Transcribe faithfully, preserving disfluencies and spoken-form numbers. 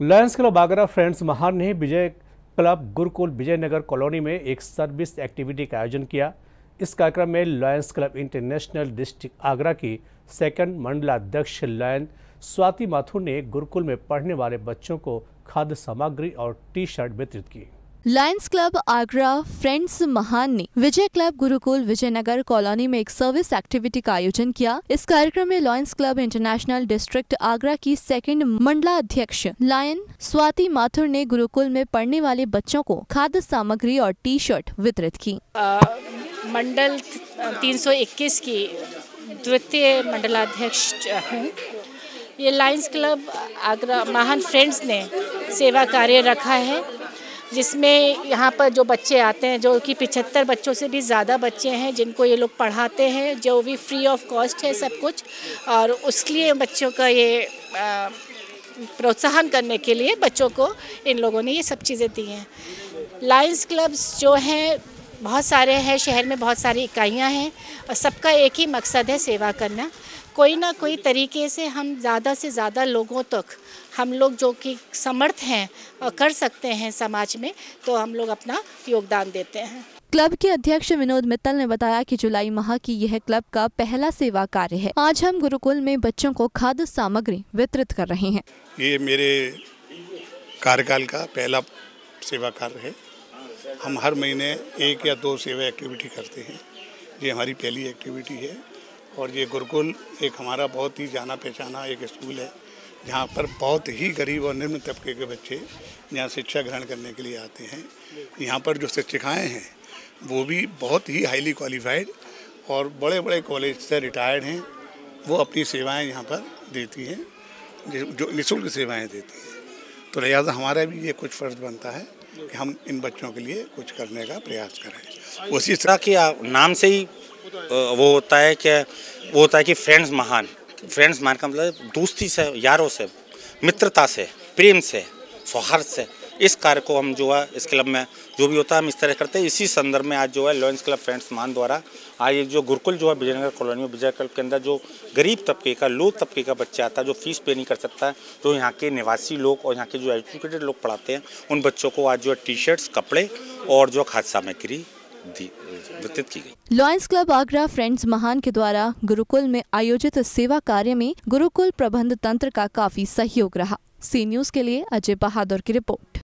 Lions club Agra friends महान ने Vijay club Gurukul Vijaynagar colony में एक सर्विस एक्टिविटी का आयोजन किया। इस कार्यक्रम में lions club international district Agra की सेकंड मंडलाध्यक्ष लायन स्वाति माथुर ने गुरुकुल में पढ़ने वाले बच्चों को खाद्य सामग्री और टी शर्ट वितरित की। लायंस क्लब आगरा फ्रेंड्स महान ने विजय क्लब गुरुकुल विजयनगर कॉलोनी में एक सर्विस एक्टिविटी का आयोजन किया। इस कार्यक्रम में lions club international district Agra की सेकंड मंडलाध्यक्ष लायन स्वाति माथुर ने गुरुकुल में पढ़ने वाले बच्चों को खाद्य सामग्री और टी शर्ट वितरित की। आ, मंडल तीन सौ इक्कीस की द्वितीय मंडलाध्यक्ष हूँ। ये लायंस क्लब आगरा महान फ्रेंड्स ने सेवा कार्य रखा है, जिसमें यहाँ पर जो बच्चे आते हैं, जो कि पिछहत्तर बच्चों से भी ज़्यादा बच्चे हैं, जिनको ये लोग पढ़ाते हैं, जो भी फ्री ऑफ कॉस्ट है सब कुछ। और उसके लिए बच्चों का ये प्रोत्साहन करने के लिए बच्चों को इन लोगों ने ये सब चीज़ें दी हैं। लायंस क्लब्स जो हैं बहुत सारे हैं, शहर में बहुत सारी इकाइयाँ हैं और सबका एक ही मकसद है सेवा करना। कोई ना कोई तरीके से हम ज़्यादा से ज़्यादा लोगों तक, हम लोग जो कि समर्थ हैं और कर सकते हैं समाज में, तो हम लोग अपना योगदान देते हैं। क्लब के अध्यक्ष विनोद मित्तल ने बताया कि जुलाई माह की यह क्लब का पहला सेवा कार्य है। आज हम गुरुकुल में बच्चों को खाद्य सामग्री वितरित कर रहे हैं। ये मेरे कार्यकाल का पहला सेवा कार्य है। हम हर महीने एक या दो सेवा एक्टिविटी करते हैं। ये हमारी पहली एक्टिविटी है और ये गुरुकुल एक हमारा बहुत ही जाना पहचाना एक स्कूल है, जहाँ पर बहुत ही गरीब और निम्न तबके के बच्चे यहाँ शिक्षा ग्रहण करने के लिए आते हैं। यहाँ पर जो शिक्षिकाएँ हैं वो भी बहुत ही हाईली क्वालिफाइड और बड़े बड़े कॉलेज से रिटायर्ड हैं। वो अपनी सेवाएं यहाँ पर देती हैं, जो निःशुल्क सेवाएं देती हैं। तो लिहाजा हमारा भी ये कुछ फ़र्ज़ बनता है कि हम इन बच्चों के लिए कुछ करने का प्रयास करें। उसी तरह की नाम से ही वो होता है कि वो होता है कि फ्रेंड्स महान। फ्रेंड्स महान का मतलब दोस्ती से, यारों से, मित्रता से, प्रेम से, सौहार्द से। इस कार्य को हम जो है इस क्लब में जो भी होता है हम इस तरह करते हैं। इसी संदर्भ में आज जो है लायंस क्लब फ्रेंड्स महान द्वारा आज जो गुरुकुल जो है विजयनगर कॉलोनी में विजय क्लब के अंदर जो गरीब तबके का, लो तबके का बच्चा आता है, जो फीस पे नहीं कर सकता है, जो यहाँ के निवासी लोग और यहाँ के जो एजुकेटेड लोग पढ़ाते हैं, उन बच्चों को आज जो है टी शर्ट्स, कपड़े और जो खाद्य सामग्री वितरित की गई। लायंस क्लब आगरा फ्रेंड्स महान के द्वारा गुरुकुल में आयोजित सेवा कार्य में गुरुकुल प्रबंध तंत्र का काफी सहयोग रहा। सी न्यूज़ के लिए अजय बहादुर की रिपोर्ट।